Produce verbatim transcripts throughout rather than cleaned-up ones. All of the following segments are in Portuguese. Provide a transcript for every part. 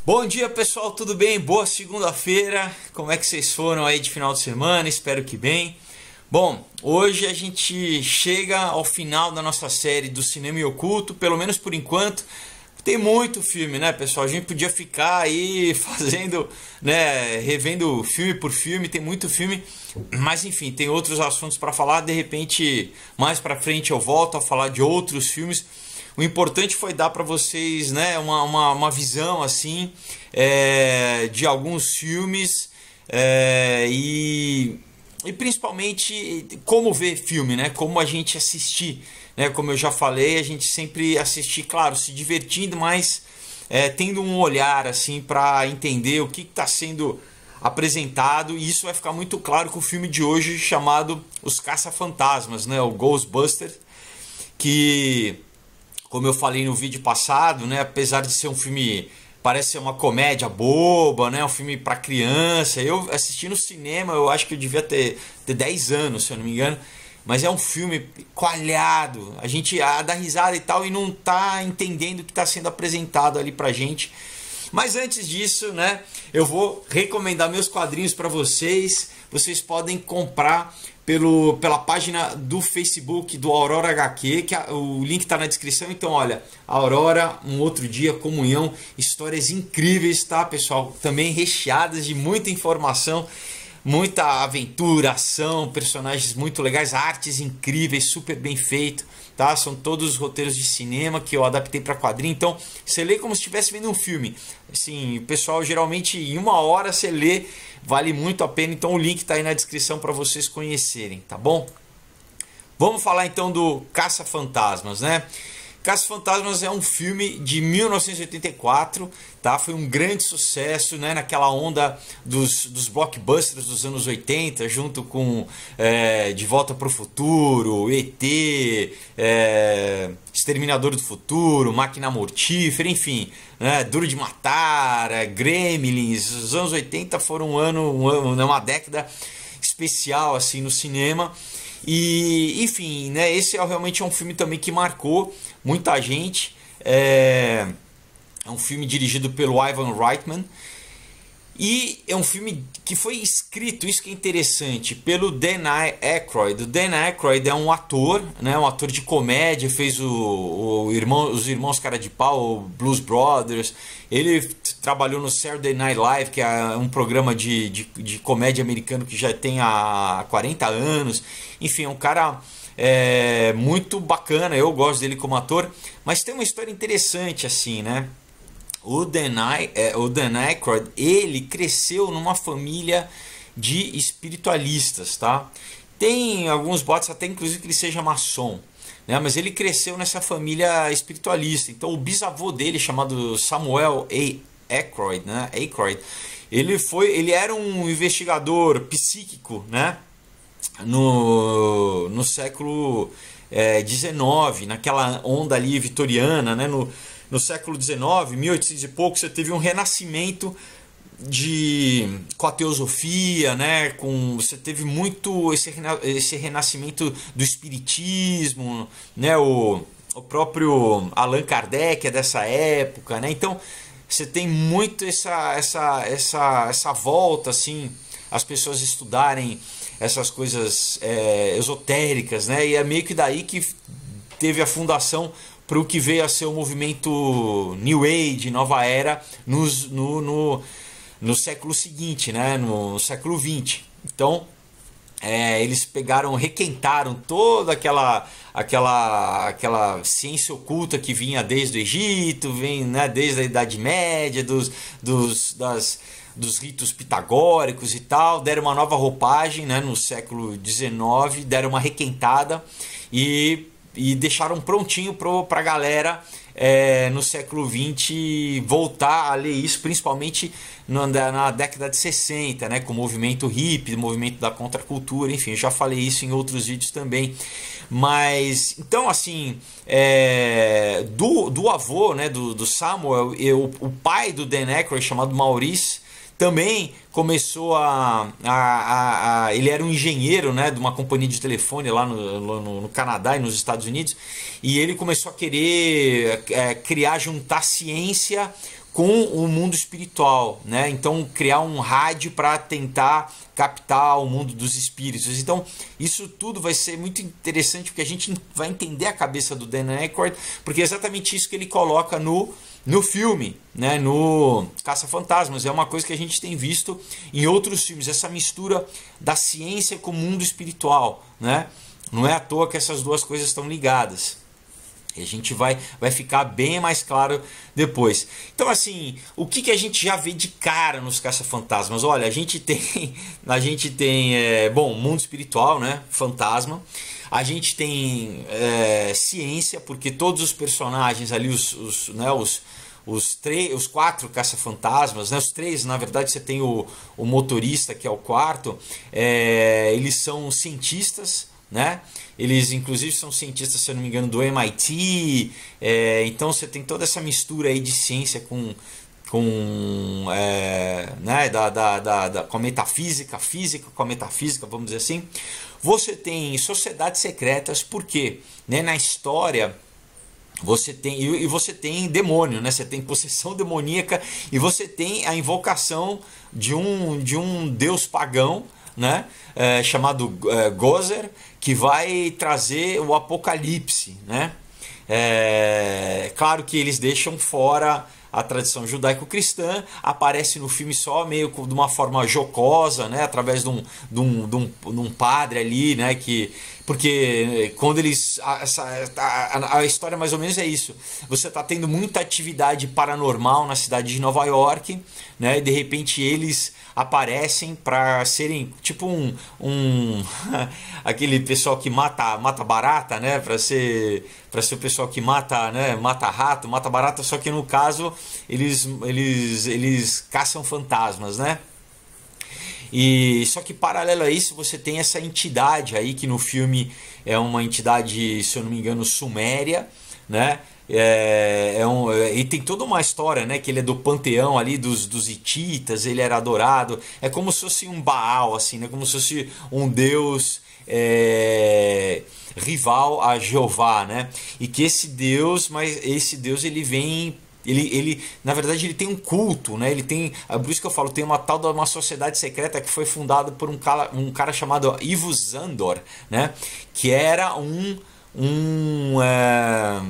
Bom dia pessoal, tudo bem? Boa segunda-feira, como é que vocês foram aí de final de semana? Espero que bem. Bom, hoje a gente chega ao final da nossa série do Cinema e Oculto, pelo menos por enquanto. Tem muito filme, né pessoal? A gente podia ficar aí fazendo, né, revendo filme por filme, tem muito filme. Mas enfim, tem outros assuntos para falar, de repente mais para frente eu volto a falar de outros filmes. O importante foi dar para vocês, né, uma, uma, uma visão assim, é, de alguns filmes é, e, e principalmente como ver filme, né, como a gente assistir. Né, como eu já falei, a gente sempre assistir, claro, se divertindo, mas é, tendo um olhar assim para entender o que está sendo apresentado. E isso vai ficar muito claro com o filme de hoje chamado Os Caça-Fantasmas, né, o Ghostbusters, que... Como eu falei no vídeo passado, né, apesar de ser um filme, parece ser uma comédia boba, né, um filme para criança. Eu assisti no cinema, eu acho que eu devia ter, ter dez anos, se eu não me engano. Mas é um filme coalhado, a gente a, dá risada e tal e não tá entendendo o que está sendo apresentado ali pra gente. Mas antes disso, né, eu vou recomendar meus quadrinhos para vocês. Vocês podem comprar pelo, pela página do Facebook do Aurora H Q, que a, o link está na descrição. Então, olha, Aurora, um outro dia, Comunhão, histórias incríveis, tá, pessoal? Também recheadas de muita informação, muita aventura, ação, personagens muito legais, artes incríveis, super bem feito, tá? São todos roteiros de cinema que eu adaptei para quadrinho. Então, você lê como se estivesse vendo um filme. Assim, o pessoal geralmente em uma hora você lê, vale muito a pena. Então, o link está aí na descrição para vocês conhecerem, tá bom? Vamos falar então do Caça-Fantasmas, né? Caça-Fantasmas é um filme de mil novecentos e oitenta e quatro, tá? Foi um grande sucesso, né? Naquela onda dos, dos blockbusters dos anos oitenta, junto com é, De Volta para o Futuro, E T, é, Exterminador do Futuro, Máquina Mortífera, enfim, né? Duro de Matar, é, Gremlins. Os anos oitenta foram um ano, um ano, uma década especial assim no cinema. E enfim, né, esse é realmente é um filme também que marcou muita gente. É, é um filme dirigido pelo Ivan Reitman e é um filme que foi escrito, isso que é interessante, pelo Dan Aykroyd. O Dan Aykroyd é um ator, né, um ator de comédia, fez o, o irmão, os Irmãos Cara de Pau, o Blues Brothers. Ele trabalhou no Saturday Night Live, que é um programa de, de, de comédia americano que já tem há quarenta anos. Enfim, é um cara é, muito bacana, eu gosto dele como ator. Mas tem uma história interessante assim, né? O Dan, é, o Dan Aykroyd, ele cresceu numa família de espiritualistas, tá? Tem alguns boatos até inclusive que ele seja maçom, né? Mas ele cresceu nessa família espiritualista. Então o bisavô dele, chamado Samuel A. Aykroyd, né? Aykroyd, ele foi, ele era um investigador psíquico, né? No, no século é, dezenove, naquela onda ali vitoriana, né? No, no século dezenove, mil e oitocentos e pouco, você teve um renascimento de, com a teosofia, né? Com, você teve muito esse, esse renascimento do espiritismo, né? O, o próprio Allan Kardec é dessa época, né? Então você tem muito essa, essa, essa, essa volta, assim, as pessoas estudarem essas coisas é, esotéricas, né? E é meio que daí que teve a fundação para o que veio a ser o movimento New Age, Nova Era, nos, no, no, no século seguinte, né? No século vinte. Então, é, eles pegaram, requentaram toda aquela, aquela, aquela ciência oculta que vinha desde o Egito, vem, né, desde a Idade Média, dos, dos, das, dos ritos pitagóricos e tal, deram uma nova roupagem, né, no século dezenove, deram uma requentada e... e deixaram prontinho para a galera é, no século vinte voltar a ler isso, principalmente na, na década de sessenta, né, com o movimento hippie, o movimento da contracultura, enfim, eu já falei isso em outros vídeos também. Mas, então assim, é, do, do avô, né, do, do Samuel, eu, o pai do Dan Aykroyd, chamado Maurice, também começou a, a, a, a... Ele era um engenheiro, né, de uma companhia de telefone lá no, no, no Canadá e nos Estados Unidos. E ele começou a querer é, criar, juntar ciência com o mundo espiritual, né? Então criar um rádio para tentar captar o mundo dos espíritos. Então isso tudo vai ser muito interessante, porque a gente vai entender a cabeça do Dan Aykroyd, porque é exatamente isso que ele coloca no no filme, né? No Caça-Fantasmas. É uma coisa que a gente tem visto em outros filmes, essa mistura da ciência com o mundo espiritual, né? Não é à toa que essas duas coisas estão ligadas. E a gente vai, vai ficar bem mais claro depois. Então, assim, o que, que a gente já vê de cara nos Caça-Fantasmas? Olha, a gente tem, a gente tem é, bom, mundo espiritual, né? Fantasma. A gente tem é, ciência, porque todos os personagens ali, os, os, né, os, os, três, os quatro caça-fantasmas, né, os três, na verdade você tem o, o motorista, que é o quarto, é, eles são cientistas, né? Eles inclusive são cientistas, se eu não me engano, do M I T, é, então você tem toda essa mistura aí de ciência com... com, é, né, da, da, da, da, com a metafísica, física com a metafísica, vamos dizer assim. Você tem sociedades secretas, porque, né, na história você tem, e você tem demônio, né? Você tem possessão demoníaca e você tem a invocação de um, de um deus pagão, né, é, chamado é, Gozer, que vai trazer o apocalipse, né? É, claro que eles deixam fora a tradição judaico-cristã, aparece no filme só meio de uma forma jocosa, né, através de um, de um, de um, de um padre ali, né, que, porque quando eles, a, a, a história mais ou menos é isso, você está tendo muita atividade paranormal na cidade de Nova York, né, e de repente eles aparecem para serem tipo um, um aquele pessoal que mata, mata barata, né, para ser para ser o pessoal que mata, né, mata rato, mata barata, só que no caso eles eles eles caçam fantasmas, né? E só que paralelo a isso você tem essa entidade aí que no filme é uma entidade, se eu não me engano, suméria, né? É, é um, e tem toda uma história, né, que ele é do panteão ali dos, dos hititas, ele era adorado, é como se fosse um Baal, assim, né, como se fosse um deus é, rival a Jeová, né, e que esse deus, mas esse deus ele vem, ele, ele na verdade ele tem um culto, né, ele tem, por isso que eu falo, tem uma tal de uma sociedade secreta que foi fundada por um cara, um cara chamado Ivo Zandor, né, que era um um é,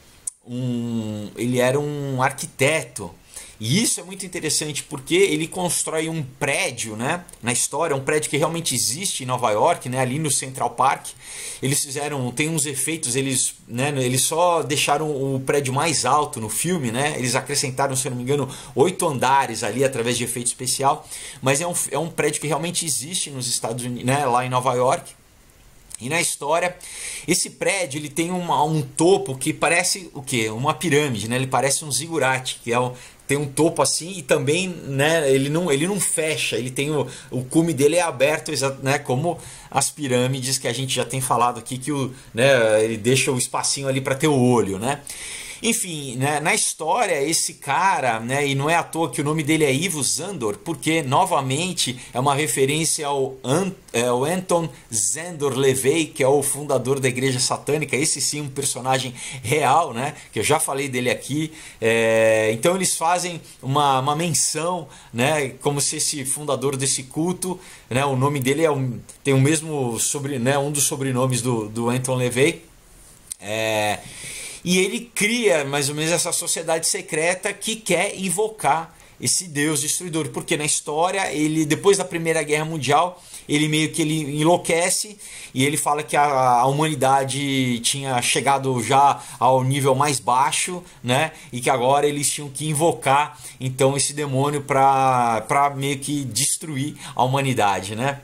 Um, ele era um arquiteto, e isso é muito interessante porque ele constrói um prédio, né, na história, um prédio que realmente existe em Nova York, né, ali no Central Park. Eles fizeram, tem uns efeitos, eles, né, eles só deixaram o prédio mais alto no filme, né, eles acrescentaram, se eu não me engano, oito andares ali através de efeito especial, mas é um, é um prédio que realmente existe nos Estados Unidos, né, lá em Nova York. E na história, esse prédio ele tem uma, um topo que parece o quê? Uma pirâmide, né? Ele parece um zigurate, que é um, tem um topo assim e também, né, ele, não, ele não fecha, ele tem o, o cume dele é aberto, né, como as pirâmides que a gente já tem falado aqui, que o, né, ele deixa o espacinho ali para ter o olho, né? Enfim, né, na história, esse cara, né, e não é à toa que o nome dele é Ivo Zandor, porque, novamente, é uma referência ao, Ant, é, ao Anton Szandor LaVey, que é o fundador da Igreja Satânica, esse sim um personagem real, né, que eu já falei dele aqui. É, então eles fazem uma, uma menção, né, como se esse fundador desse culto, né, o nome dele é um, tem o mesmo, sobre, né, um dos sobrenomes do, do Anton LaVey. É... E ele cria mais ou menos essa sociedade secreta que quer invocar esse Deus destruidor, porque na história, ele depois da Primeira Guerra Mundial, ele meio que ele enlouquece e ele fala que a, a humanidade tinha chegado já ao nível mais baixo, né? E que agora eles tinham que invocar então esse demônio para para meio que destruir a humanidade, né?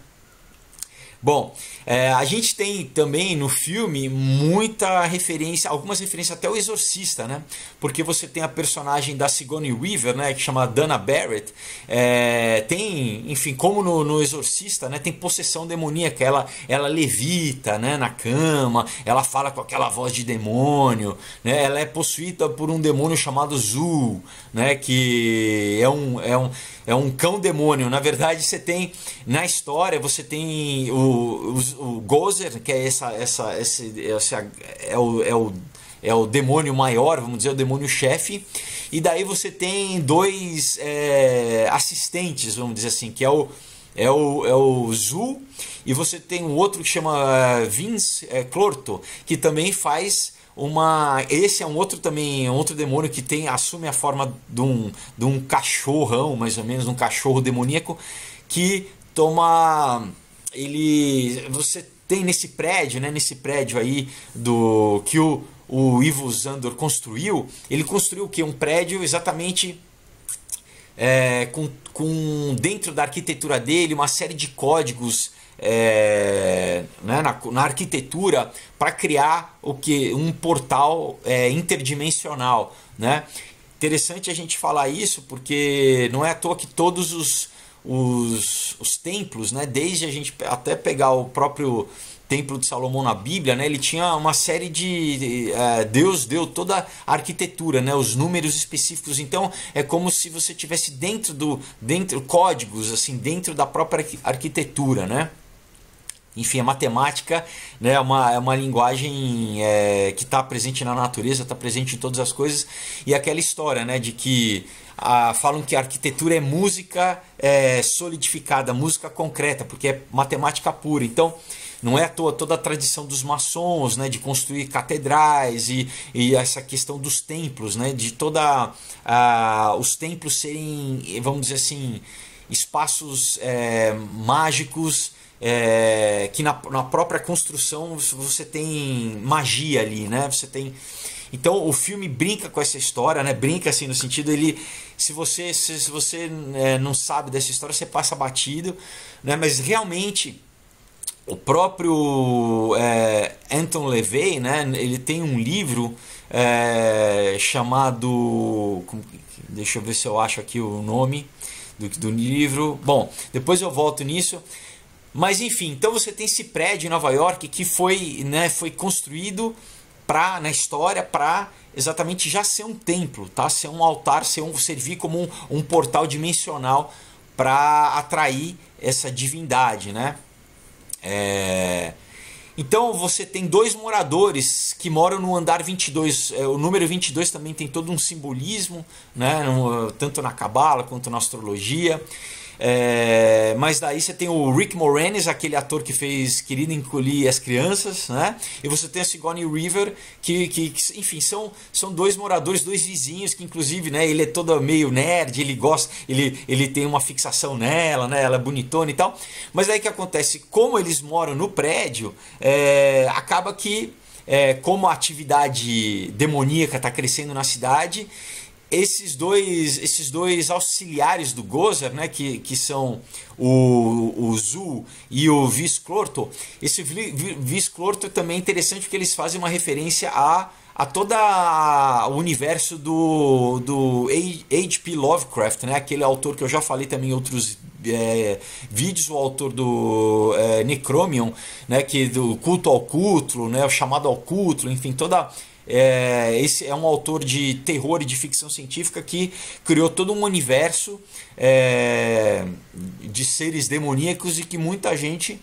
Bom, é, a gente tem também no filme muita referência, algumas referências até ao Exorcista, né? Porque você tem a personagem da Sigourney Weaver, né, que chama Dana Barrett, é, tem, enfim, como no, no Exorcista, né, tem possessão demoníaca, ela, ela levita, né, na cama, ela fala com aquela voz de demônio, né, ela é possuída por um demônio chamado Zul, né, que é um, é um, é um cão demônio. Na verdade, você tem, na história, você tem o O, o Gozer, que é essa, essa, esse, esse é, o, é, o, é o demônio maior, vamos dizer, o demônio chefe, e daí você tem dois é, assistentes, vamos dizer assim, que é o É o, é o Zu, e você tem um outro que chama Vince é, Clorto, que também faz uma... Esse é um outro também, um outro demônio que tem, assume a forma de um, de um cachorrão, mais ou menos, um cachorro demoníaco, que toma... Ele... Você tem nesse prédio, né, nesse prédio aí do que o, o Ivo Zandor construiu, ele construiu o quê? Um prédio exatamente... É, com, com dentro da arquitetura dele uma série de códigos é, né, na, na arquitetura para criar o que um portal é, interdimensional, né? Interessante a gente falar isso porque não é à toa que todos os, os, os templos, né, desde a gente até pegar o próprio Templo de Salomão na Bíblia, né, ele tinha uma série de... Uh, Deus deu toda a arquitetura, né, os números específicos. Então é como se você tivesse dentro do... dentro códigos, assim, dentro da própria arquitetura, né? Enfim, a matemática, né, é, uma, é uma linguagem é, que está presente na natureza, está presente em todas as coisas. E aquela história, né, de que ah, falam que a arquitetura é música é, solidificada, música concreta, porque é matemática pura. Então, não é à toa toda a tradição dos maçons, né, de construir catedrais e, e essa questão dos templos, né, de toda ah, os templos serem, vamos dizer assim, espaços é, mágicos, é, que na, na própria construção você tem magia ali, né? Você tem... Então o filme brinca com essa história, né? Brinca assim no sentido, ele, se você se, se você é, não sabe dessa história, você passa batido, né? Mas realmente o próprio é, Anton LaVey, né, ele tem um livro é, chamado... Deixa eu ver se eu acho aqui o nome do, do livro. Bom, depois eu volto nisso. Mas enfim, então você tem esse prédio em Nova York que foi, né, foi construído pra, na história para exatamente já ser um templo, tá? Ser um altar, ser um, servir como um, um portal dimensional para atrair essa divindade, né? É... Então você tem dois moradores que moram no andar vinte e dois. O número vinte e dois também tem todo um simbolismo, né? Tanto na cabala quanto na astrologia. É, mas daí você tem o Rick Moranis, aquele ator que fez Querido Encolher as Crianças, né? E você tem a Sigourney Weaver, que, que, que enfim, são, são dois moradores, dois vizinhos, que inclusive, né, ele é todo meio nerd, ele gosta, ele, ele tem uma fixação nela, né? Ela é bonitona e tal. Mas daí o que acontece? Como eles moram no prédio, é, acaba que, é, como a atividade demoníaca está crescendo na cidade, esses dois, esses dois auxiliares do Gozer, né, que, que são o, o Zu e o Vince Clorto, esse Vince Clorto também é interessante porque eles fazem uma referência a, a todo o universo do, do H P Lovecraft, né, aquele autor que eu já falei também em outros é, vídeos, o autor do é, Necromion, né, que do culto ao Cthulhu, né, o chamado ao Cthulhu, enfim, toda... É, esse é um autor de terror e de ficção científica que criou todo um universo é, de seres demoníacos e que muita gente,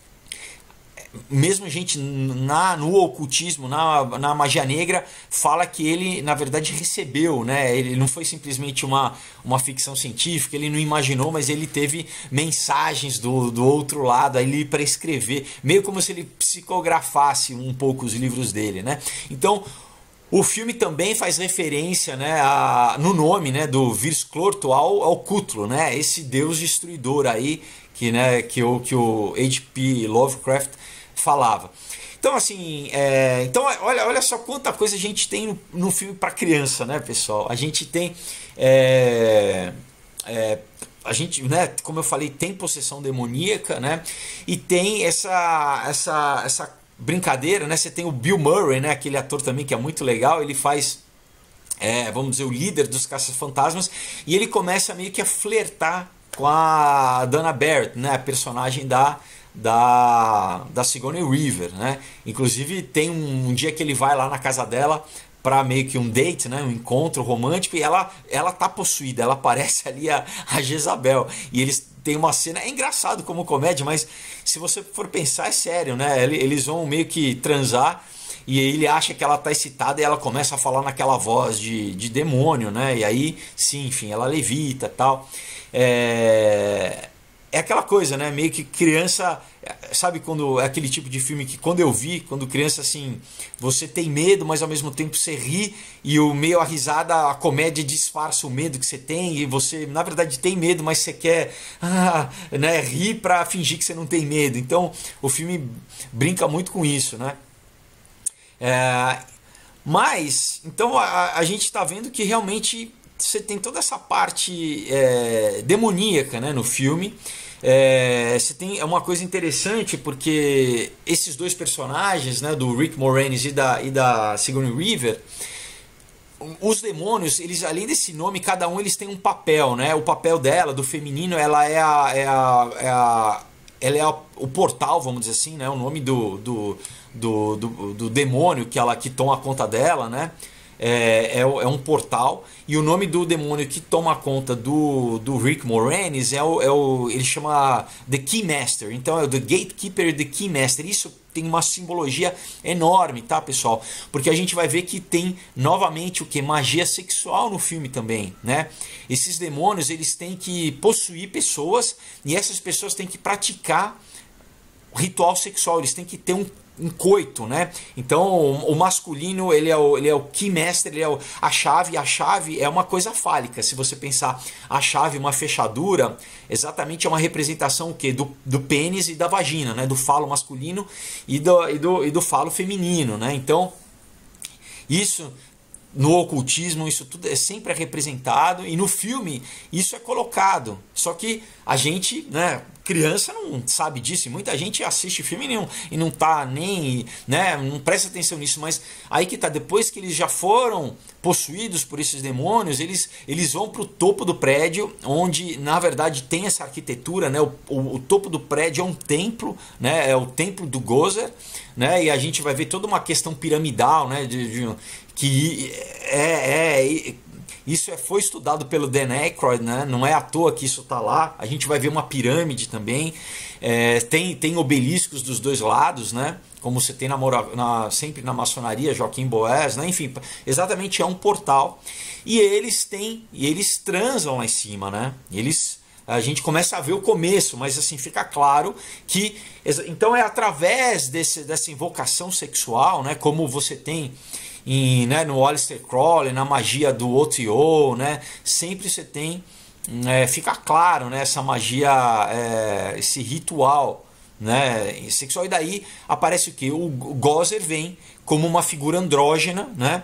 mesmo gente na, no ocultismo, na, na magia negra, fala que ele na verdade recebeu, né? Ele não foi simplesmente uma, uma ficção científica, ele não imaginou, mas ele teve mensagens do, do outro lado ali para escrever, meio como se ele psicografasse um pouco os livros dele, né? Então o filme também faz referência, né, a, no nome, né, do Vince Clorto ao, ao Cthulhu, né? Esse deus destruidor aí que, né, que, o, que o H P Lovecraft falava. Então assim, é, então olha, olha só quanta coisa a gente tem no, no filme para criança, né, pessoal? A gente tem é, é, a gente, né, como eu falei, tem possessão demoníaca, né? E tem essa essa essa brincadeira, né? Você tem o Bill Murray, né, aquele ator também que é muito legal, ele faz é, vamos dizer, o líder dos caça-fantasmas, e ele começa meio que a flertar com a Dana Barrett, né, a personagem da da, da Sigourney Weaver, né? Inclusive tem um, um dia que ele vai lá na casa dela para meio que um date, né, um encontro romântico, e ela ela tá possuída, ela parece ali a, a Jezabel, e eles têm uma cena, é engraçado como comédia, mas se você for pensar é sério, né? Eles vão meio que transar e ele acha que ela está excitada e ela começa a falar naquela voz de, de demônio, né? E aí, sim, enfim, ela levita e tal. É... é aquela coisa, né? Meio que criança... Sabe quando é aquele tipo de filme que quando eu vi, quando criança, assim, você tem medo, mas ao mesmo tempo você ri, e o meio a risada, a comédia disfarça o medo que você tem, e você, na verdade, tem medo, mas você quer ah, né, rir para fingir que você não tem medo. Então, o filme brinca muito com isso, né? É, mas, então, a, a gente está vendo que realmente você tem toda essa parte é, demoníaca, né, no filme. É, você tem, é uma coisa interessante porque esses dois personagens, né, do Rick Moranis e da, e da Sigourney Weaver, os demônios, eles, além desse nome, cada um eles têm um papel, né? O papel dela, do feminino, ela é a, é a, é a ela é a, o portal, vamos dizer assim, né? O nome do, do, do, do, do demônio que ela que toma conta dela, né? É, é, é um portal, e o nome do demônio que toma conta do, do Rick Moranis é o, é o ele chama The Keymaster. Então é o The Gatekeeper e The Keymaster. Isso tem uma simbologia enorme, tá, pessoal? Porque a gente vai ver que tem novamente o que? Magia sexual no filme também, né? Esses demônios, eles têm que possuir pessoas, e essas pessoas têm que praticar o ritual sexual, eles têm que ter um um coito, né? Então o, o masculino, ele é o, ele é o keymaster, ele é o, a chave, a chave é uma coisa fálica. Se você pensar a chave, uma fechadura, exatamente é uma representação o quê? Do, do pênis e da vagina, né? Do falo masculino e do, e do, e do falo feminino, né? Então isso no ocultismo, isso tudo é sempre representado, e no filme isso é colocado. Só que a gente, né, criança não sabe disso, e muita gente assiste filme e não, e não tá nem, né, não presta atenção nisso, mas aí que tá, depois que eles já foram possuídos por esses demônios, eles, eles vão para o topo do prédio, onde na verdade tem essa arquitetura, né, o, o, o topo do prédio é um templo, né, é o templo do Gozer, né, e a gente vai ver toda uma questão piramidal, né, de, de que é, é isso é, foi estudado pelo Dan Aykroyd, né? Não é à toa que isso está lá. A gente vai ver uma pirâmide também, é, tem, tem obeliscos dos dois lados, né? Como você tem na, na, sempre na maçonaria, Joaquim Boés, né? Enfim, exatamente é um portal, e eles têm, e eles transam lá em cima, né? Eles, a gente começa a ver o começo, mas assim fica claro que então é através desse, dessa invocação sexual, né? Como você tem Em, né, no Aleister Crowley, na magia do O T O, né, sempre você tem, é, fica claro, né, essa magia, é, esse ritual, né, sexual. E daí aparece o que? O Gozer vem como uma figura andrógena, né,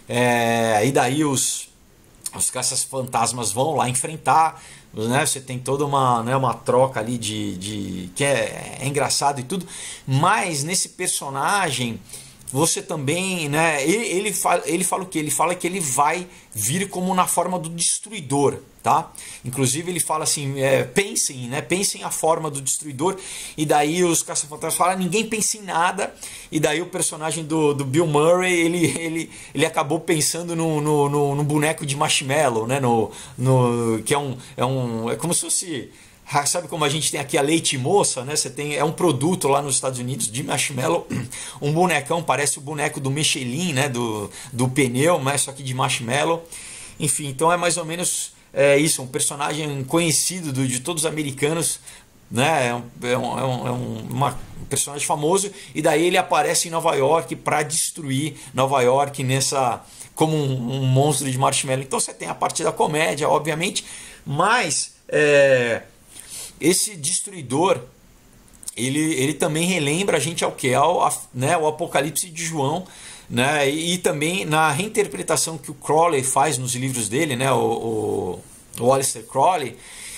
é, e daí os, os caças-fantasmas vão lá enfrentar, né, você tem toda uma, né, uma troca ali de, de que é, é engraçado e tudo, mas nesse personagem você também, né, ele, ele, fala, ele fala o que? Ele fala que ele vai vir como na forma do destruidor, tá? Inclusive ele fala assim, é, pensem, né, pensem a forma do destruidor, e daí os caça-fantasmas falam, ninguém pensa em nada, e daí o personagem do, do Bill Murray, ele, ele, ele acabou pensando no, no, no, no boneco de marshmallow, né, no, no, que é um, é um, é como se fosse... Sabe como a gente tem aqui a Leite Moça, né? Você tem, é um produto lá nos Estados Unidos de marshmallow, um bonecão, parece o boneco do Michelin, né? Do, do pneu, mas só que de marshmallow. Enfim, então é mais ou menos é, isso, um personagem conhecido do, de todos os americanos, né? É um, é um, é um, é um uma, um personagem famoso, e daí ele aparece em Nova York para destruir Nova York nessa, como um, um monstro de marshmallow. Então você tem a parte da comédia, obviamente, mas... É, esse destruidor, ele, ele também relembra a gente ao que? Ao, a, né, o Apocalipse de João, né, e, e também na reinterpretação que o Crowley faz nos livros dele, né, o, o, o Aleister Crowley,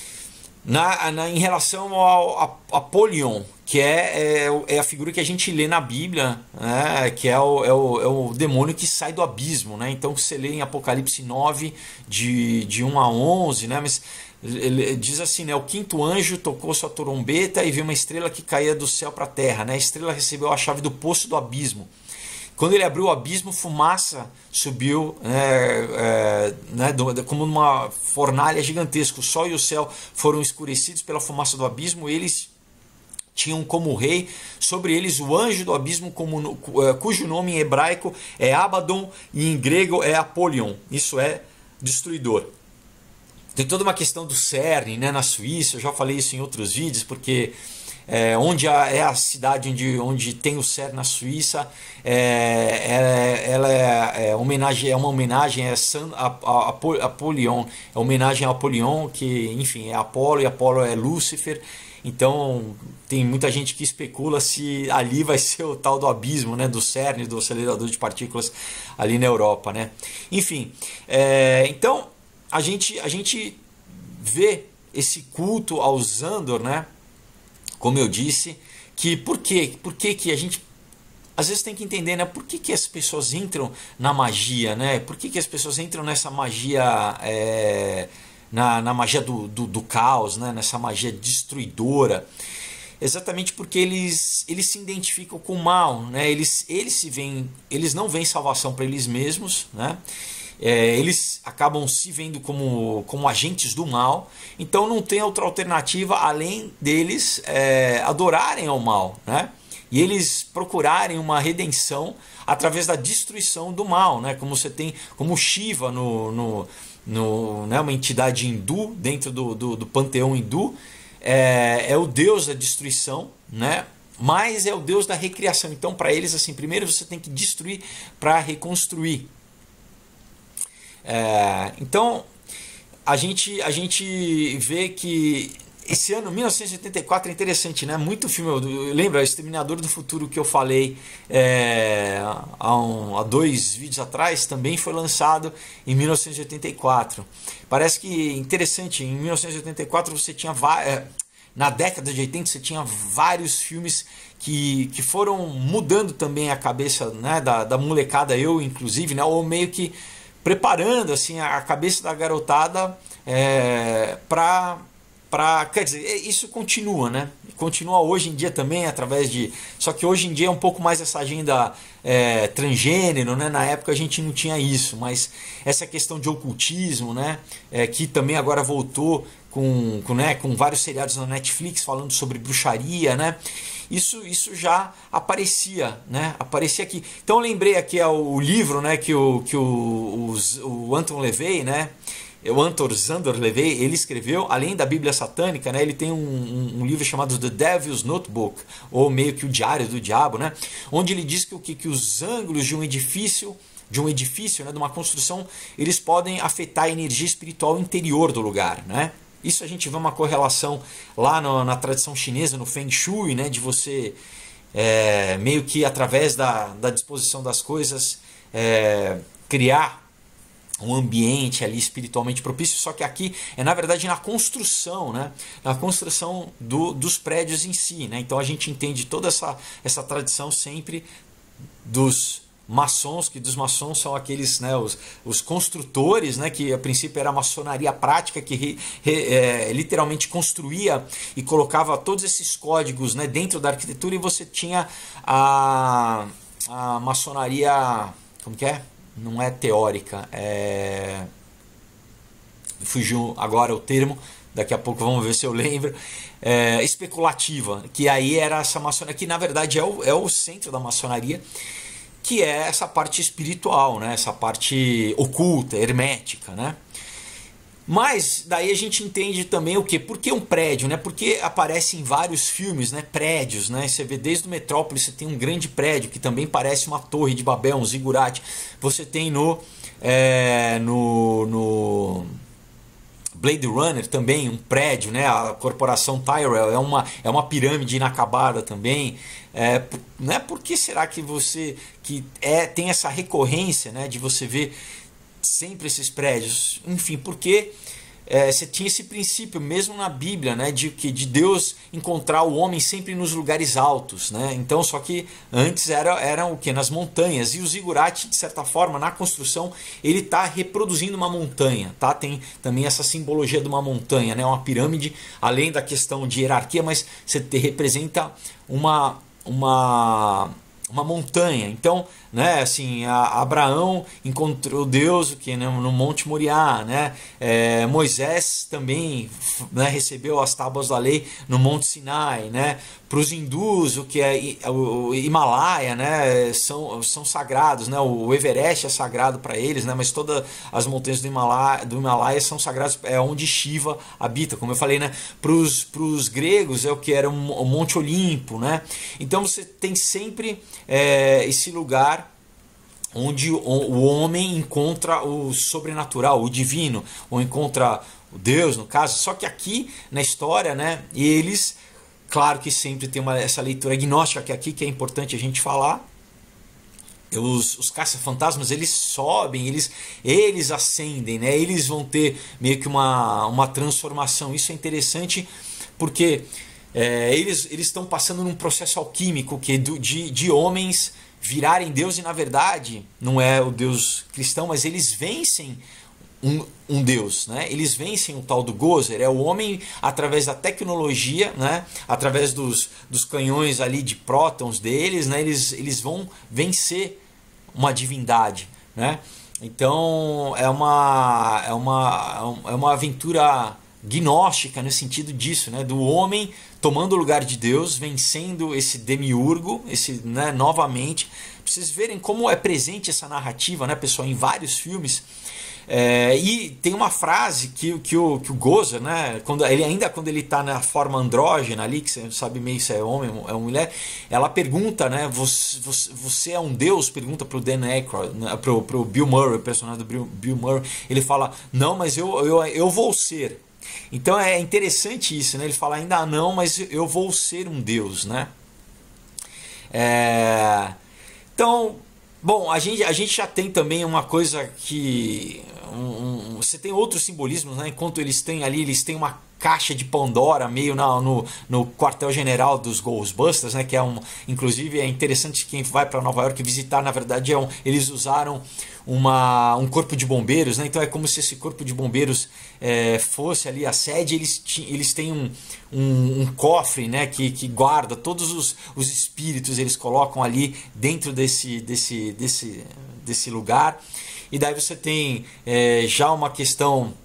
na, na, em relação ao Apolion, que é, é, é a figura que a gente lê na Bíblia, né, que é o, é, o, é o demônio que sai do abismo, né, então você lê em Apocalipse nove, de, de um a onze, né, mas... Ele diz assim, né, o quinto anjo tocou sua trombeta e viu uma estrela que caía do céu para a terra, né? A estrela recebeu a chave do poço do abismo. Quando ele abriu o abismo, fumaça subiu, é, é, né, do, como uma fornalha gigantesca. O sol e o céu foram escurecidos pela fumaça do abismo. Eles tinham como rei sobre eles o anjo do abismo, como, cujo nome em hebraico é Abaddon e em grego é Apollyon. Isso é destruidor. Tem toda uma questão do CERN, né, na Suíça, eu já falei isso em outros vídeos, porque é, onde a, é a cidade onde, onde tem o CERN na Suíça, é, é, ela é, é, homenagem, é uma homenagem a, San, a, a, a Apollyon, é homenagem a Apollyon, que enfim é Apolo e Apolo é Lúcifer. Então tem muita gente que especula se ali vai ser o tal do abismo, né, do CERN, do acelerador de partículas ali na Europa, né? Enfim, é, então a gente, a gente vê esse culto ao Xandor, né? Como eu disse, que por quê? Por que que a gente às vezes tem que entender, né? Por que que as pessoas entram na magia, né? Por que que as pessoas entram nessa magia... É, Na, na magia do, do, do caos, né? Nessa magia destruidora, exatamente porque eles, eles se identificam com o mal, né? eles, eles, se veem, eles não veem salvação para eles mesmos, né? É, eles acabam se vendo como, como agentes do mal, então não tem outra alternativa além deles é, adorarem ao mal, né? E eles procurarem uma redenção através da destruição do mal, né? Como você tem, como Shiva no, no No, né, uma entidade hindu dentro do, do, do panteão hindu, é, é o deus da destruição, né, mas é o deus da recriação. Então para eles, assim, primeiro você tem que destruir para reconstruir. É, então a gente, a gente vê que esse ano, mil novecentos e oitenta e quatro, é interessante, né? Muito filme. Eu lembro, o Exterminador do Futuro, que eu falei é, há, um, há dois vídeos atrás, também foi lançado em mil novecentos e oitenta e quatro. Parece que interessante, em mil novecentos e oitenta e quatro você tinha é, na década de oitenta você tinha vários filmes que, que foram mudando também a cabeça, né, da, da molecada, eu inclusive, né, ou meio que preparando assim, a cabeça da garotada é, para... Pra, quer dizer, isso continua, né? Continua hoje em dia também através de... Só que hoje em dia é um pouco mais essa agenda é, transgênero, né? Na época a gente não tinha isso, mas essa questão de ocultismo, né? É, que também agora voltou com, com, né? com vários seriados na Netflix falando sobre bruxaria, né? Isso, isso já aparecia, né? Aparecia aqui. Então eu lembrei aqui é, o livro, né? Que o, que o, o, o Anton LaVey, né? O Anton Szandor LaVey, ele escreveu, além da Bíblia Satânica, né, ele tem um, um, um livro chamado The Devil's Notebook, ou meio que o Diário do Diabo, né, onde ele diz que, que, que os ângulos de um edifício, de um edifício, né, de uma construção, eles podem afetar a energia espiritual interior do lugar, né. Isso a gente vê uma correlação lá no, na tradição chinesa, no Feng Shui, né, de você é, meio que através da, da disposição das coisas é, criar um ambiente ali espiritualmente propício, só que aqui é na verdade na construção, né? Na construção do, dos prédios em si, né? Então a gente entende toda essa, essa tradição sempre dos maçons, que dos maçons são aqueles, né, os, os construtores, né, que a princípio era a maçonaria prática, que re, re, é, literalmente construía e colocava todos esses códigos, né, dentro da arquitetura, e você tinha a, a maçonaria, como que é? Não é teórica, é... fugiu agora o termo, daqui a pouco vamos ver se eu lembro, é... especulativa, que aí era essa maçonaria, que na verdade é o, é o centro da maçonaria, que é essa parte espiritual, né? Essa parte oculta, hermética, né? Mas daí a gente entende também o quê? Por que um prédio, né? Porque aparece em vários filmes, né? Prédios, né? Você vê desde o Metrópolis, você tem um grande prédio que também parece uma torre de Babel, um zigurate. Você tem no, é, no, no Blade Runner também um prédio, né? A corporação Tyrell é uma, é uma pirâmide inacabada também. É, né? Por que será que você que é, tem essa recorrência, né? De você ver sempre esses prédios? Enfim, porque é, você tinha esse princípio mesmo na Bíblia, né, de que de Deus encontrar o homem sempre nos lugares altos, né? Então, só que antes era eram o que nas montanhas, e o zigurate, de certa forma, na construção ele está reproduzindo uma montanha, tá? Tem também essa simbologia de uma montanha, né? Uma pirâmide, além da questão de hierarquia, mas você te, representa uma uma uma montanha. Então né? Assim, a, Abraão encontrou Deus que, né, no Monte Moriá, né? É, Moisés também, né, recebeu as tábuas da lei no Monte Sinai, né? Para os hindus, o que é o Himalaia, né, são, são sagrados, né? O Everest é sagrado para eles, né? Mas todas as montanhas do Himalaia, do Himalaia são sagradas, é onde Shiva habita, como eu falei, né? Para os gregos é o que era o Monte Olimpo, né? Então você tem sempre é, esse lugar onde o homem encontra o sobrenatural, o divino, ou encontra o Deus, no caso. Só que aqui na história, né, eles, claro que sempre tem uma, essa leitura agnóstica que aqui que é importante a gente falar. Os, os caça-fantasmas, eles sobem, eles, eles ascendem, né? Eles vão ter meio que uma, uma transformação. Isso é interessante porque é, eles eles estão passando num processo alquímico que do, de, de homens virarem Deus, e na verdade não é o Deus cristão, mas eles vencem um, um Deus, né? Eles vencem o tal do Gozer, é o homem através da tecnologia, né? Através dos, dos canhões ali de prótons deles, né? Eles, eles vão vencer uma divindade, né? Então é uma, é uma, é uma aventura gnóstica no sentido disso, né? Do homem tomando o lugar de Deus, vencendo esse demiurgo, esse, né, novamente. Pra vocês verem como é presente essa narrativa, né, pessoal, em vários filmes. É, e tem uma frase que, que, o, que o Gozer, né, quando, ele, ainda quando ele está na forma andrógena ali, que você não sabe meio se é homem ou é mulher, ela pergunta, né, você, você, você é um deus? Pergunta pro Dan Aykroyd, né, pro, pro Bill Murray, o personagem do Bill, Bill Murray. Ele fala, não, mas eu, eu, eu vou ser. Então é interessante isso, né? Ele fala ainda não, mas eu vou ser um Deus, né? É... Então, bom, a gente, a gente já tem também uma coisa que... Um, um, você tem outros simbolismos, né? Enquanto eles têm ali, eles têm uma caixa de Pandora meio na, no, no quartel-general dos Ghostbusters, né? Que é um, inclusive é interessante quem vai para Nova York visitar, na verdade é um, eles usaram uma, um corpo de bombeiros, né? Então é como se esse corpo de bombeiros é, fosse ali a sede. Eles, eles têm um, um, um cofre, né? que, que guarda todos os, os espíritos, eles colocam ali dentro desse, desse, desse, desse lugar. E daí você tem é, já uma questão,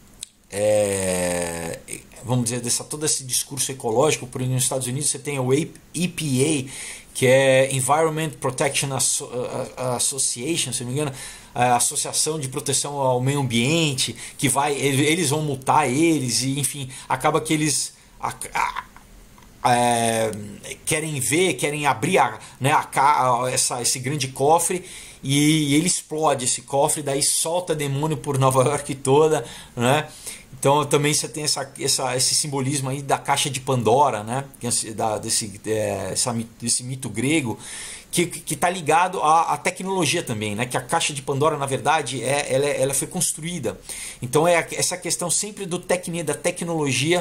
é, vamos dizer, dessa, todo esse discurso ecológico. Por exemplo, nos Estados Unidos você tem o E P A, que é Environment Protection Association, se não me engano, a Associação de Proteção ao Meio Ambiente, que vai, eles vão multar eles, e enfim, acaba que eles a, a, é, querem ver, querem abrir a, né, a, essa, esse grande cofre, e, e ele explode esse cofre, daí solta demônio por Nova York toda, né? Então também você tem essa, essa, esse simbolismo aí da caixa de Pandora, né? Da, desse, é, essa, desse mito grego, que está ligado à, à tecnologia também, né? Que a caixa de Pandora, na verdade, é, ela, ela foi construída. Então é essa questão sempre do tec, da tecnologia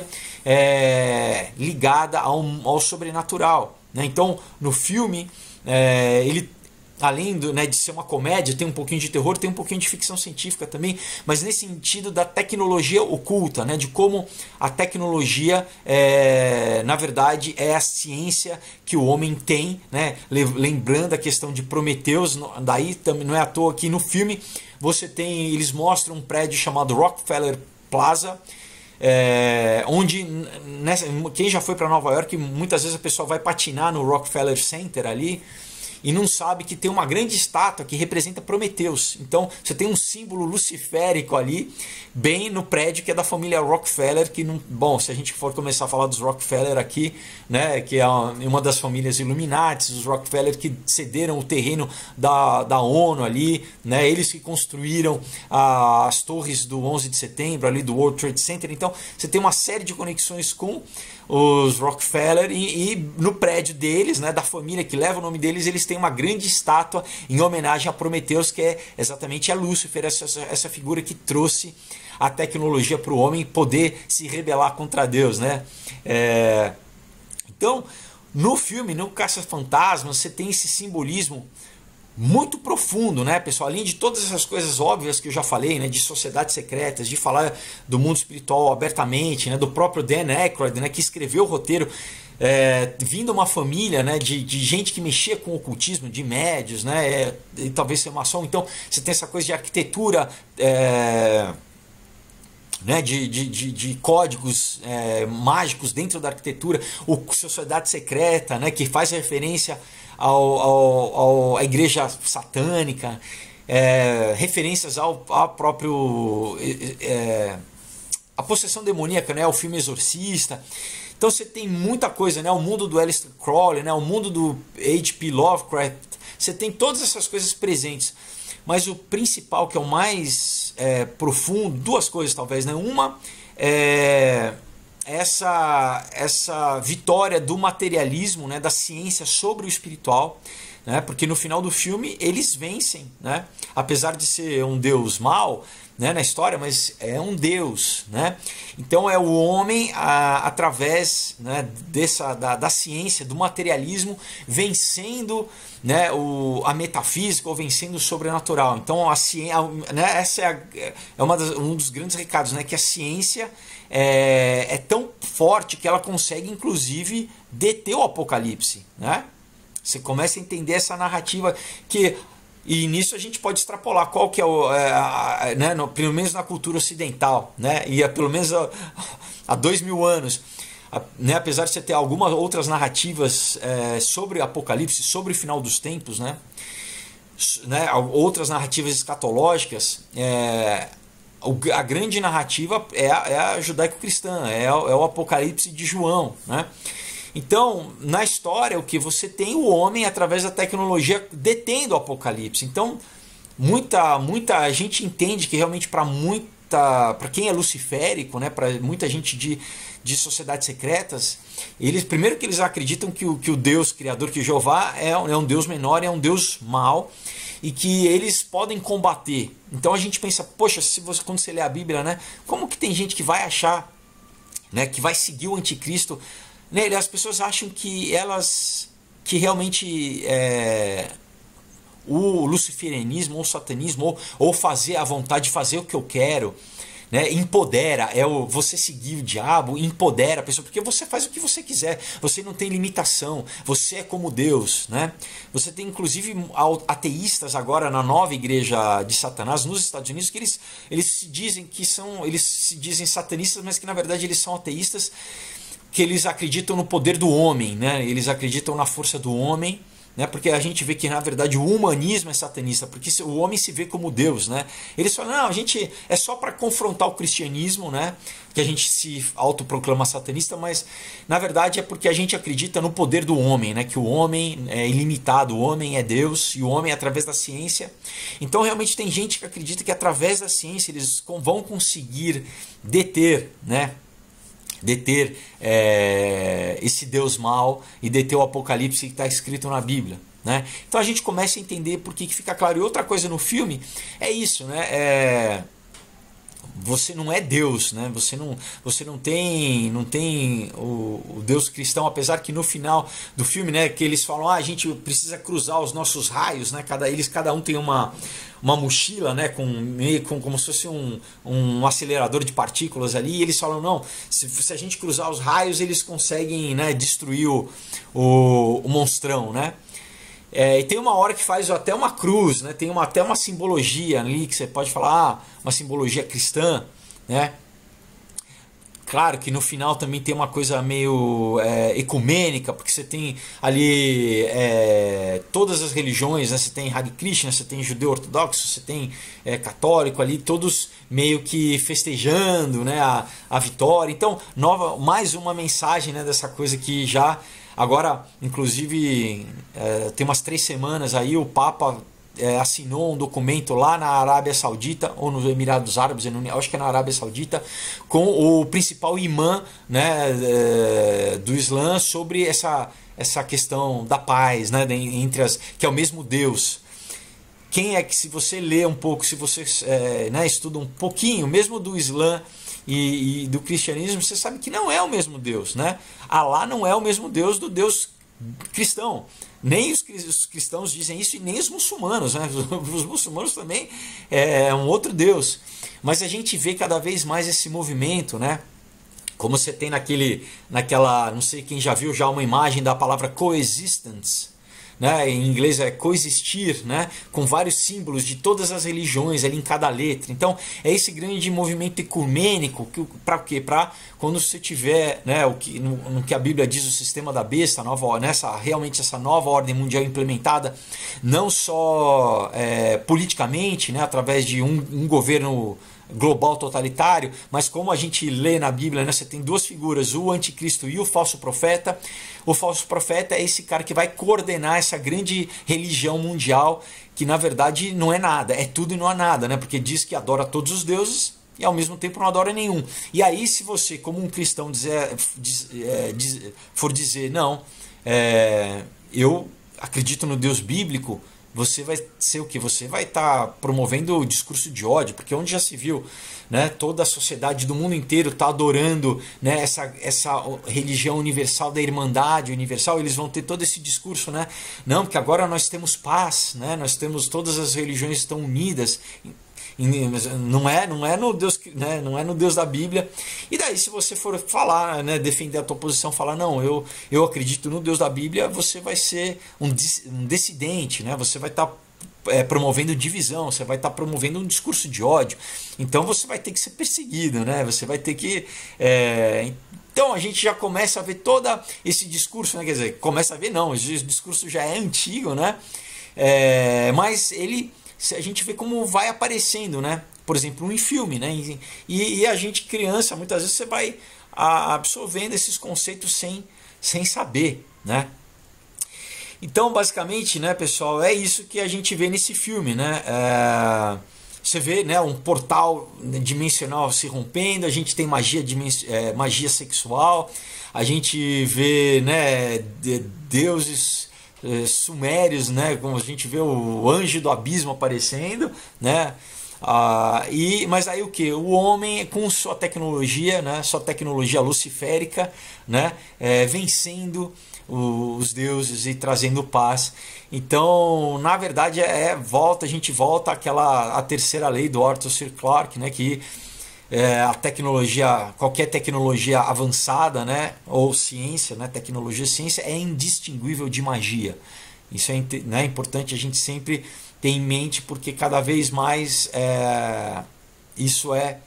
é, ligada ao, ao sobrenatural, né? Então no filme é, ele, além do, né, de ser uma comédia, tem um pouquinho de terror, tem um pouquinho de ficção científica também, mas nesse sentido da tecnologia oculta, né, de como a tecnologia, é, na verdade, é a ciência que o homem tem, né, lembrando a questão de Prometheus. Daí também não é à toa que no filme você tem, eles mostram um prédio chamado Rockefeller Plaza, É, onde nessa, quem já foi para Nova York, muitas vezes a pessoa vai patinar no Rockefeller Center ali e não sabe que tem uma grande estátua que representa Prometheus. Então você tem um símbolo luciférico ali, bem no prédio que é da família Rockefeller, que não, bom, se a gente for começar a falar dos Rockefeller aqui, né, que é uma das famílias Illuminati, os Rockefeller que cederam o terreno da, da ONU ali, né, eles que construíram a, as torres do onze de setembro ali do World Trade Center. Então você tem uma série de conexões com os Rockefeller, e, e no prédio deles, né, da família que leva o nome deles, eles têm uma grande estátua em homenagem a Prometheus, que é exatamente a Lúcifer, essa, essa figura que trouxe a tecnologia para o homem poder se rebelar contra Deus, né? É... Então, no filme, no Caça-Fantasmas, você tem esse simbolismo muito profundo, né, pessoal? Além de todas essas coisas óbvias que eu já falei, né, de sociedades secretas, de falar do mundo espiritual abertamente, né, do próprio Dan Aykroyd, né, que escreveu o roteiro, é, vindo uma família, né, de, de gente que mexia com o ocultismo, de médios, né, é, e talvez ser maçom. Então você tem essa coisa de arquitetura, é, né, de, de, de, de códigos é, mágicos dentro da arquitetura, o sociedade secreta, né, que faz referência ao, ao, ao, à igreja satânica, é, referências ao, ao próprio é, a possessão demoníaca, né, o filme Exorcista. Então você tem muita coisa, né, o mundo do Aleister Crowley, né, o mundo do H P Lovecraft, você tem todas essas coisas presentes. Mas o principal, que é o mais é, profundo, duas coisas talvez, né? Uma é essa, essa vitória do materialismo, né? Da ciência sobre o espiritual, né? Porque no final do filme eles vencem, né? Apesar de ser um Deus mau, né, na história, mas é um Deus, né? Então é o homem a, através, né, dessa, da, da ciência, do materialismo, vencendo, né, o, a metafísica ou vencendo o sobrenatural. Então a ciência, né, essa é, a, é uma das, um dos grandes recados, né, que a ciência é, é tão forte que ela consegue inclusive deter o apocalipse, né? Você começa a entender essa narrativa que... E nisso a gente pode extrapolar qual que é o, é, a, né, no, pelo menos na cultura ocidental, né, e é pelo menos há dois mil anos, a, né, apesar de você ter algumas outras narrativas é, sobre Apocalipse, sobre o final dos tempos, né, né, outras narrativas escatológicas, é, a grande narrativa é a, é a judaico-cristã, é, é o Apocalipse de João, né? Então, na história, o que você tem o homem através da tecnologia detendo o apocalipse. Então, muita muita gente entende que realmente para muita, para quem é luciférico, né, para muita gente de, de sociedades secretas, eles primeiro que eles acreditam que o, que o Deus criador, que Jeová é, é um Deus menor, é um Deus mau e que eles podem combater. Então a gente pensa, poxa, se você, quando você lê a Bíblia, né, como que tem gente que vai achar, né, que vai seguir o anticristo? As pessoas acham que elas, que realmente é, o luciferianismo ou o satanismo, ou, ou fazer a vontade de fazer o que eu quero, né, empodera, é o, você seguir o diabo, empodera a pessoa, porque você faz o que você quiser, você não tem limitação, você é como Deus, né? Você tem inclusive ateístas agora na nova igreja de Satanás nos Estados Unidos, que eles, eles se dizem que são, eles se dizem satanistas, mas que na verdade eles são ateístas, que eles acreditam no poder do homem, né? Eles acreditam na força do homem, né? Porque a gente vê que na verdade o humanismo é satanista, porque o homem se vê como Deus, né? Eles falam, não, a gente é só para confrontar o cristianismo, né? Que a gente se autoproclama satanista, mas na verdade é porque a gente acredita no poder do homem, né? Que o homem é ilimitado, o homem é Deus e o homem é através da ciência. Então realmente tem gente que acredita que através da ciência eles vão conseguir deter, né? deter é, esse Deus mau e deter o Apocalipse que está escrito na Bíblia, né? Então a gente começa a entender por que fica claro. E outra coisa no filme é isso, né? É, você não é Deus, né? Você não, você não tem, não tem o, o Deus cristão, apesar que no final do filme, né, que eles falam, ah, a gente precisa cruzar os nossos raios, né? Cada eles, cada um tem uma uma mochila, né, com meio com como se fosse um, um acelerador de partículas ali, e eles falam, não, se, se a gente cruzar os raios, eles conseguem, né, destruir o, o, o monstrão, né? É, e tem uma hora que faz até uma cruz, né? Tem uma, até uma simbologia ali que você pode falar, ah, uma simbologia cristã, né? Claro que no final também tem uma coisa meio é, ecumênica, porque você tem ali é, todas as religiões, né? Você tem Hare Krishna, você tem judeu ortodoxo, você tem é, católico ali, todos meio que festejando, né, a, a vitória. Então, nova, mais uma mensagem, né, dessa coisa que já... Agora, inclusive, é, tem umas três semanas aí o Papa é, assinou um documento lá na Arábia Saudita, ou nos Emirados Árabes, eu não, acho que é na Arábia Saudita, com o principal imã, né, é, do Islã sobre essa, essa questão da paz, né, entre as, que é o mesmo Deus. Quem é que, se você lê um pouco, se você é, né, estuda um pouquinho, mesmo do Islã e, e do cristianismo, você sabe que não é o mesmo Deus, né? Alá não é o mesmo Deus do Deus cristão, Nem os cristãos dizem isso e nem os muçulmanos, né? Os muçulmanos também é um outro Deus. Mas a gente vê cada vez mais esse movimento, né? Como você tem naquele, naquela, não sei quem já viu já uma imagem da palavra coexistence, né? Em inglês é coexistir, né? Com vários símbolos de todas as religiões ali em cada letra. Então é esse grande movimento ecumênico para quê? Para quando você tiver, né, o que, no, no que a Bíblia diz, o sistema da besta, nova, nessa, realmente essa nova ordem mundial implementada, não só é, politicamente, né, através de um, um governo global totalitário, mas como a gente lê na Bíblia, né, você tem duas figuras, o anticristo e o falso profeta. O falso profeta é esse cara que vai coordenar essa grande religião mundial, que na verdade não é nada, é tudo e não há nada, né? Porque diz que adora todos os deuses e ao mesmo tempo não adora nenhum. E aí, se você, como um cristão, dizer, diz, é, diz, for dizer, não, é, eu acredito no Deus bíblico, você vai ser o que? Você vai estar tá promovendo o discurso de ódio, porque onde já se viu, né, toda a sociedade do mundo inteiro está adorando, né, essa, essa religião universal da irmandade universal, eles vão ter todo esse discurso, né? Não, porque agora nós temos paz, né, nós temos, todas as religiões estão unidas. Não é, não é no Deus, né, não é no Deus da Bíblia. E daí, se você for falar, né, defender a tua posição, falar não, eu, eu acredito no Deus da Bíblia, você vai ser um, um dissidente, né? Você vai estar tá, é, promovendo divisão, você vai estar tá promovendo um discurso de ódio. Então você vai ter que ser perseguido, né? Você vai ter que é, então a gente já começa a ver todo esse discurso, né? Quer dizer, começa a ver não, esse discurso já é antigo, né? É, mas ele, a gente vê como vai aparecendo, né? Por exemplo, em filme, né? E, e a gente, criança, muitas vezes você vai absorvendo esses conceitos sem, sem saber, né? Então, basicamente, né, pessoal, é isso que a gente vê nesse filme, né? É, você vê, né, um portal dimensional se rompendo, a gente tem magia, é, magia sexual, a gente vê, né, de, deuses sumérios, né, como a gente vê o anjo do abismo aparecendo, né, ah, e, mas aí o que? O homem com sua tecnologia, né, sua tecnologia luciférica, né, é, vencendo os deuses e trazendo paz. Então, na verdade, é, volta, a gente volta àquela a terceira lei do Arthur C. Clarke, né, que é, a tecnologia, qualquer tecnologia avançada, né, ou ciência, né, tecnologia e ciência é indistinguível de magia. Isso é, né, importante a gente sempre ter em mente, porque cada vez mais é, isso é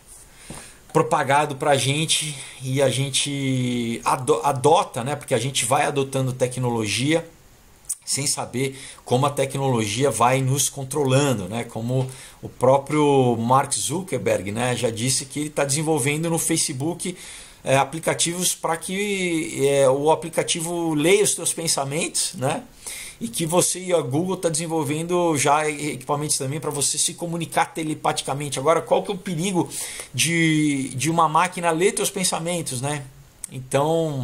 propagado para a gente e a gente adota, né, porque a gente vai adotando tecnologia sem saber como a tecnologia vai nos controlando, né? Como o próprio Mark Zuckerberg, né, já disse que ele está desenvolvendo no Facebook é, aplicativos para que é, o aplicativo leia os seus pensamentos, né? E que você e a Google está desenvolvendo já equipamentos também para você se comunicar telepaticamente. Agora, qual que é o perigo de, de uma máquina ler teus pensamentos, né? Então,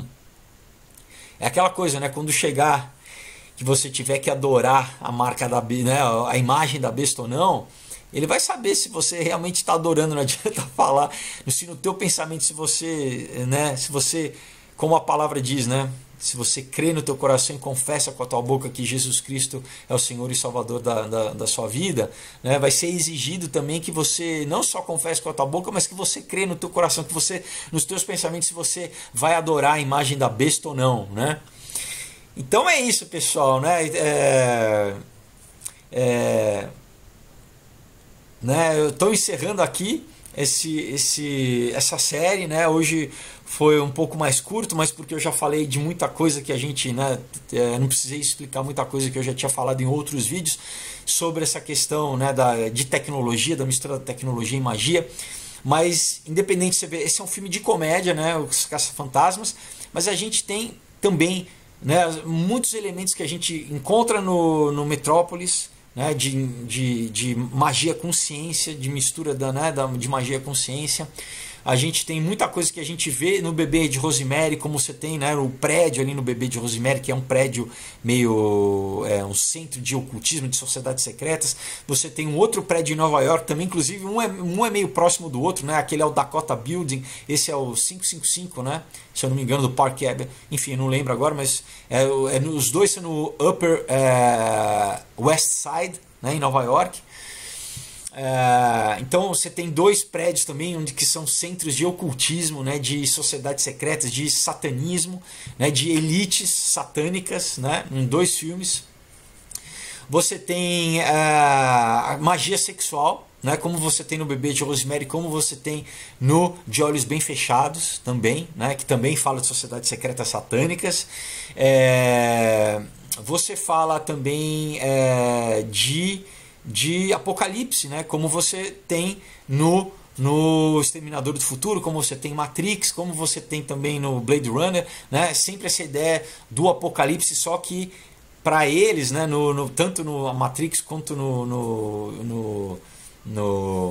é aquela coisa, né? Quando chegar que você tiver que adorar a marca da, né, a imagem da besta ou não, ele vai saber se você realmente está adorando. Não adianta falar, se no teu pensamento, se você, né, se você, como a palavra diz, né, se você crê no teu coração e confessa com a tua boca que Jesus Cristo é o Senhor e Salvador da, da, da sua vida, né, vai ser exigido também que você não só confesse com a tua boca, mas que você crê no teu coração, que você, nos teus pensamentos, se você vai adorar a imagem da besta ou não, né? Então é isso, pessoal, né? É, é, né? Eu estou encerrando aqui esse, esse, essa série, né? Hoje foi um pouco mais curto, mas porque eu já falei de muita coisa que a gente, né? É, não precisei explicar muita coisa que eu já tinha falado em outros vídeos sobre essa questão, né, da, de tecnologia, da mistura da tecnologia e magia. Mas, independente, você vê, esse é um filme de comédia, né? Os Caça-Fantasmas, mas a gente tem também, né, muitos elementos que a gente encontra no, no Metrópolis, né, de, de, de magia com ciência, de mistura da, né, da, de magia com ciência. A gente tem muita coisa que a gente vê no Bebê de Rosemary, como você tem, né, o prédio ali no Bebê de Rosemary, que é um prédio meio... É, um centro de ocultismo, de sociedades secretas. Você tem um outro prédio em Nova York também, inclusive um é, um é meio próximo do outro, né? Aquele é o Dakota Building, esse é o quinhentos e cinquenta e cinco, né? Se eu não me engano, do Park Avenue. Enfim, eu não lembro agora, mas é, é, os dois são no Upper é, West Side, né, em Nova York. É, então você tem dois prédios também onde que são centros de ocultismo, né, de sociedades secretas, de satanismo, né, de elites satânicas, né, em dois filmes. Você tem é, magia sexual, né, como você tem no Bebê de Rosemary, como você tem no De Olhos Bem Fechados também, né, que também fala de sociedades secretas satânicas. É, você fala também é, de de Apocalipse, né? Como você tem no, no Exterminador do Futuro, como você tem Matrix, como você tem também no Blade Runner, né? Sempre essa ideia do Apocalipse, só que para eles, né? no, no, tanto no Matrix quanto no, no, no, no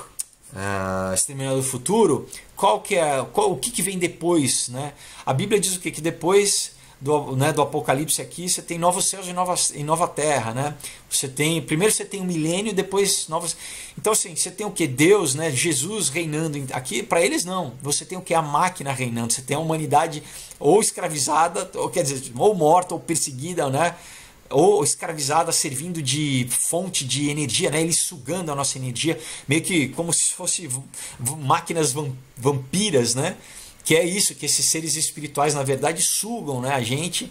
uh, Exterminador do Futuro, qual que é, qual, o que, que vem depois, né? A Bíblia diz o que? Que depois Do, né, do Apocalipse aqui, você tem novos céus e nova, e nova terra, né? Você tem, primeiro você tem um milênio, depois novos. Então assim, você tem o que? Deus, né? Jesus reinando aqui. Para eles não. Você tem o que? A máquina reinando. Você tem a humanidade ou escravizada, ou quer dizer, ou morta, ou perseguida, né? Ou escravizada, servindo de fonte de energia, né? Eles sugando a nossa energia, meio que como se fosse máquinas vampiras, né? Que é isso, que esses seres espirituais, na verdade, sugam, né, a gente.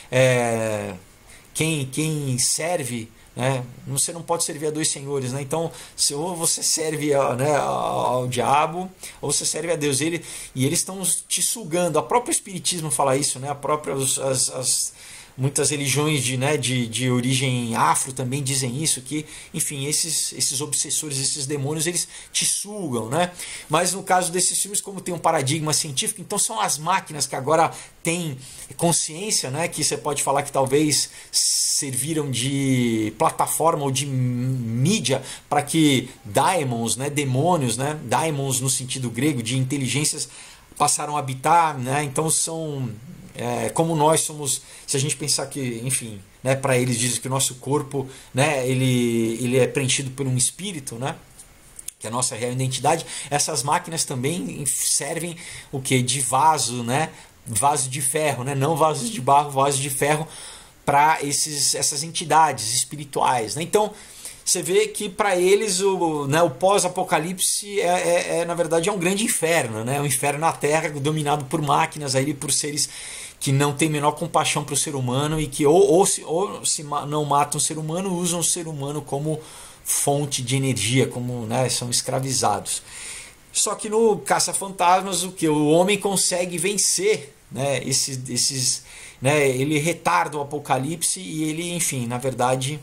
É, quem, quem serve, né, você não pode servir a dois senhores, né? Então, se, ou você serve a, né, ao, ao diabo, ou você serve a Deus. Ele, e eles estão te sugando. A própria Espiritismo fala isso, né? A própria, as, as, muitas religiões de, né, de, de origem afro também dizem isso, que, enfim, esses, esses obsessores, esses demônios, eles te sugam, né? Mas no caso desses filmes, como tem um paradigma científico, então são as máquinas que agora têm consciência, né, que você pode falar que talvez serviram de plataforma ou de mídia para que daimons, né, demônios, né, daimons no sentido grego, de inteligências, passaram a habitar, né? Então são... É, como nós somos, se a gente pensar que, enfim, né, para eles dizem que o nosso corpo, né, ele, ele é preenchido por um espírito, né, que é a nossa real identidade, essas máquinas também servem o que? De vaso, né, vaso de ferro, né, não vasos de barro, vaso de ferro para esses essas entidades espirituais, né? Então você vê que para eles o, né, o pós-apocalipse é, é, é, na verdade, é um grande inferno, né? Um inferno na Terra dominado por máquinas, aí, por seres que não têm menor compaixão para o ser humano e que ou, ou, se, ou se não matam o ser humano, usam o ser humano como fonte de energia, como, né, são escravizados. Só que no Caça-Fantasmas, o que? O homem consegue vencer, né, esses, esses, né, ele retarda o apocalipse e ele, enfim, na verdade...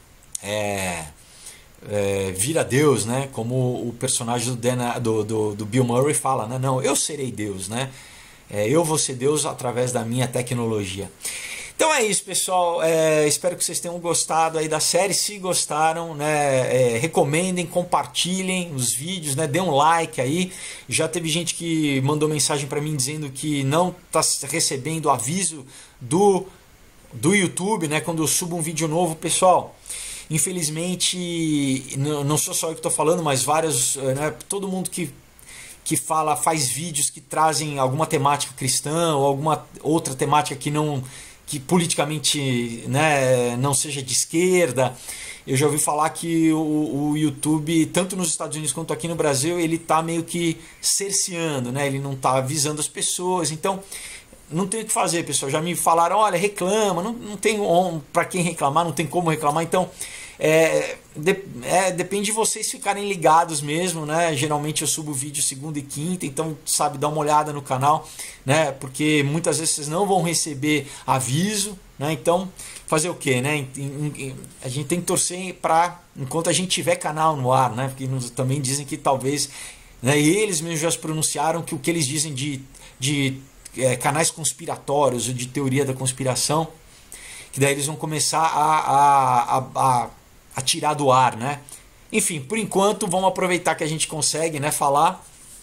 É, é, vira Deus, né? Como o personagem do, Dan, do, do, do Bill Murray fala, né? Não, eu serei Deus, né? É, eu vou ser Deus através da minha tecnologia. Então é isso, pessoal. É, espero que vocês tenham gostado aí da série. Se gostaram, né, é, recomendem, compartilhem os vídeos, né, dê um like aí. Já teve gente que mandou mensagem para mim dizendo que não está recebendo aviso do, do YouTube, né, quando eu subo um vídeo novo, pessoal. Infelizmente, não sou só eu que estou falando, mas vários, né, todo mundo que, que fala, faz vídeos que trazem alguma temática cristã ou alguma outra temática que não, que politicamente, né, não seja de esquerda. Eu já ouvi falar que o, o YouTube, tanto nos Estados Unidos quanto aqui no Brasil, ele está meio que cerceando, né, ele não está avisando as pessoas. Então, não tem o que fazer, pessoal. Já me falaram, olha, reclama, não, não tem para quem reclamar, não tem como reclamar. Então, é, de, é, depende de vocês ficarem ligados mesmo, né? Geralmente eu subo vídeo segunda e quinta, então, sabe, dá uma olhada no canal, né? Porque muitas vezes vocês não vão receber aviso, né? Então, fazer o quê, né? A gente tem que torcer para, enquanto a gente tiver canal no ar, né? Porque nos, também dizem que talvez, né? E eles mesmos já se pronunciaram que o que eles dizem de... de É, canais conspiratórios ou de teoria da conspiração, que daí eles vão começar a, a, a, a tirar do ar, né? Enfim, por enquanto vamos aproveitar que a gente consegue, né, falar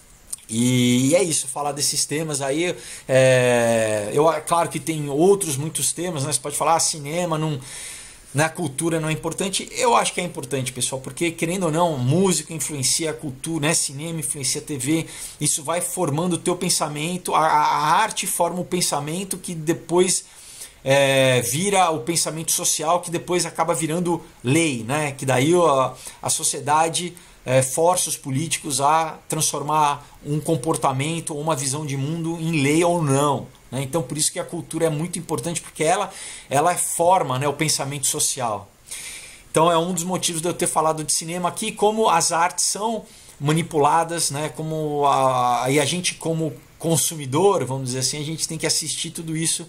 E é isso, falar desses temas aí. É, eu, claro que tem outros muitos temas, né? Você pode falar, ah, cinema, não, na cultura não é importante. Eu acho que é importante, pessoal, porque querendo ou não, música influencia a cultura, né? Cinema influencia a T V. Isso vai formando o teu pensamento. A, a arte forma o pensamento que depois é, vira o pensamento social, que depois acaba virando lei, né? Que daí a, a sociedade É, força os políticos a transformar um comportamento ou uma visão de mundo em lei ou não, né? Então por isso que a cultura é muito importante, porque ela, ela forma, né, o pensamento social. Então é um dos motivos de eu ter falado de cinema aqui, como as artes são manipuladas, né, como a, e a gente como consumidor, vamos dizer assim, a gente tem que assistir tudo isso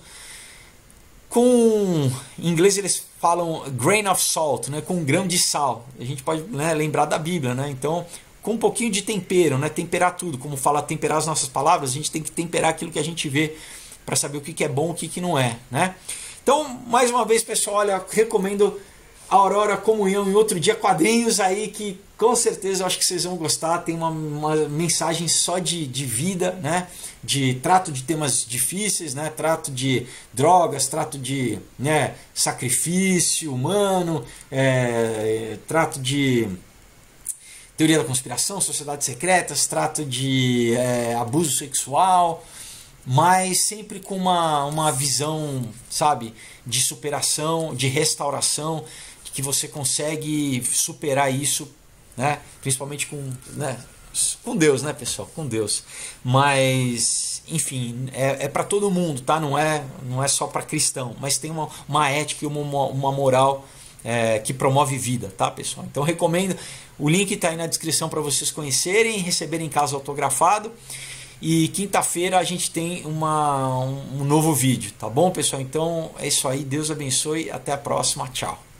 com, em inglês eles falam grain of salt, né, com um grão de sal. A gente pode, né, lembrar da Bíblia, né? Então, com um pouquinho de tempero, né, temperar tudo, como fala temperar as nossas palavras, a gente tem que temperar aquilo que a gente vê para saber o que é bom e o que não é, né? Então, mais uma vez, pessoal, olha, recomendo a Aurora Comunhão em Outro Dia, quadrinhos aí que com certeza eu acho que vocês vão gostar. Tem uma, uma mensagem só de, de vida, né? De trato de temas difíceis, né? Trato de drogas, trato de, né, sacrifício humano, é, trato de teoria da conspiração, sociedades secretas, trato de é, abuso sexual, mas sempre com uma, uma visão, sabe, de superação, de restauração, que você consegue superar isso, né? Principalmente com, né, com Deus, né, pessoal? Com Deus. Mas, enfim, é, é para todo mundo, tá? Não é, não é só para cristão, mas tem uma, uma ética e uma, uma moral é, que promove vida, tá, pessoal? Então recomendo, o link está aí na descrição para vocês conhecerem e receberem em casa autografado. E quinta-feira a gente tem uma, um, um novo vídeo, tá bom, pessoal? Então é isso aí, Deus abençoe, até a próxima, tchau.